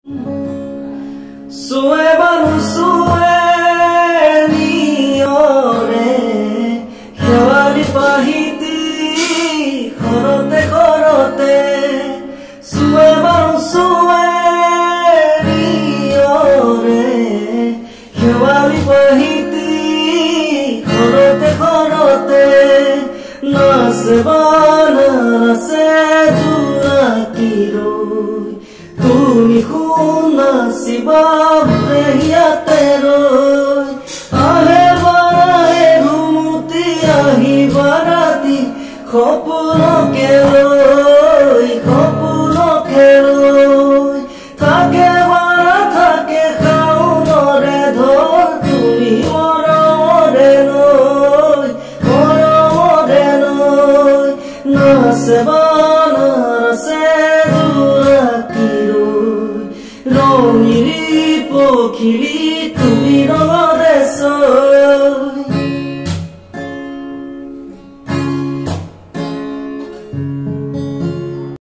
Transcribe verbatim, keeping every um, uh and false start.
চুৱে বানু চুৱে নিয়ৰে শেৱালি পাহিতি ঘৰতে ঘৰতে চুৱে বানু চুৱে নিয়ৰে শেৱালি পাহিতি ঘৰতে ঘৰতে নাচে বানা নাচে জোনাকী ৰৈ তুমি শুনাচিবা ইয়াতে ৰৈ আহে বাৰে ঘুমতি আহিবা ৰাতি সপোনকে লৈ সপোনকে লৈ থাকে বাৰা থাকে শাওনৰে ধৰ তুমি মৰমৰে নৈ মৰমৰে নৈ নাচে বানা নাচে জোনাকী ৰঙিলি পখিলি তুমি ৰঙৰ